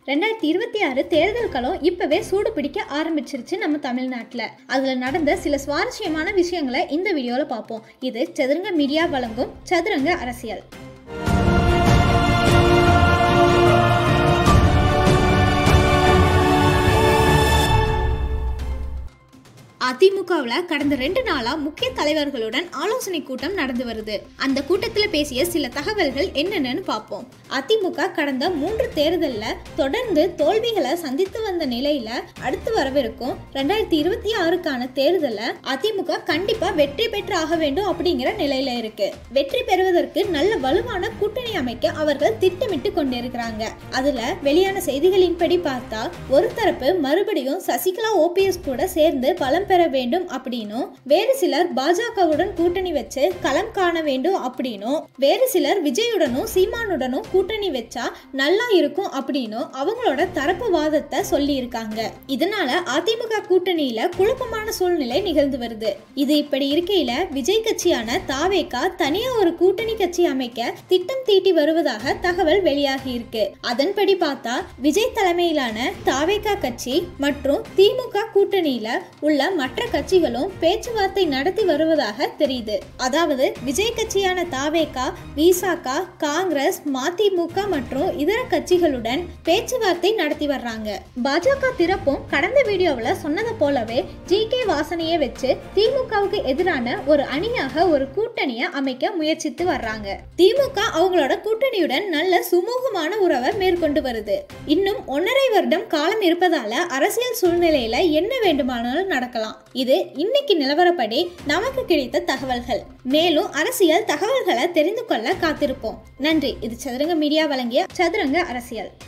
2026 தேர்தல் களம் இப்பவே சூடு பிடிக்க ஆரம்பிச்சிருச்சு நம்ம தமிழ்நாட்டில். அதில் நடந்த சில சுவாரஸ்யமான விஷயங்களை இந்த வீடியோவில் பார்ப்போம். இது சதுரங்க மீடியா வழங்கும் சதுரங்க அரசியல். அதிமுகவில் கடந்த 2 நாளா முக்கிய தலைவர்களுடன் ஆலோசனை கூட்டம் நடந்து வருது. அந்த கூட்டத்தில் பேசிய சில தகவல்கள் என்னென்னு பார்ப்போம். அதிமுக கடந்த 3 தேர்தலில் தொடர்ந்து தோல்விகளை சந்தித்து வந்த நிலையில அடுத்து வரவிருக்கும் 2026க்கான தேர்தலில் அதிமுக கண்டிப்பா வெற்றி பெற்று ஆக வேண்டும் அப்படிங்கிற நிலையில இருக்கு. வெற்றி பெறுவதற்கு நல்ல வலுவான கூட்டணி அமைக்க அவர்கள் திட்டமிட்டு கொண்டிருக்கிறாங்க. அதுல வெளியான செய்திகளின்படி பார்த்தா ஒரு தரப்பு மறுபடியும் சசிகலா OPS கூட சேர்ந்து பலம் பெற வேண்டும் அப்படின்னும், வேறு சிலர் பாஜகவுடன் கூட்டணி வச்சு களம் காண வேண்டும் அப்படின்னும், வேறு சிலர் விஜயுடனும் சீமானுடனும் கூட்டணி வச்சா நல்லா இருக்கும் அப்படின்னும் அவங்களோட தரப்பு வாதத்தை சொல்லி இருக்காங்க. இதனால அதிமுக கூட்டணியில குழப்பமான சூழ்நிலை நிகழ்ந்து வருது. இது இப்படி இருக்கையில விஜய் கட்சியான தாவேகா தனியா ஒரு கூட்டணி கட்சி அமைக்க திட்டம் தீட்டி வருவதாக தகவல் வெளியாகி இருக்கு. அதன்படி பார்த்தா விஜய் தலைமையிலான தாவேகா கட்சி மற்றும் திமுக கூட்டணியில உள்ள மற்ற கட்சிகளும் பேச்சுவார்த்தை நடத்தி வருவதாக தெரியுது. அதாவது விஜய் கட்சியான தாவேகா, விசாகா, காங்கிரஸ், மதிமுக மற்றும் இதர கட்சிகளுடன் பேச்சுவார்த்தை நடத்தி வர்றாங்க. பாஜக திறப்பும் கடந்த வீடியோவில் சொன்னது போலவே GK வாசனையை வச்சு திமுகவுக்கு எதிரான ஒரு அணியாக ஒரு கூட்டணியை அமைக்க முயற்சித்து வர்றாங்க. திமுக அவங்களோட கூட்டணியுடன் நல்ல சுமூகமான உறவை மேற்கொண்டு வருது. இன்னும் 1.5 வருடம் காலம் இருப்பதால அரசியல் சூழ்நிலையில என்ன வேண்டுமானாலும் நடக்கலாம். இது இன்னைக்கு நிலவரப்படி நமக்கு கிடைத்த தகவல்கள். மேலும் அரசியல் தகவல்களை தெரிந்து கொள்ள காத்திருப்போம். நன்றி. இது சதுரங்க மீடியா வழங்கிய சதுரங்க அரசியல்.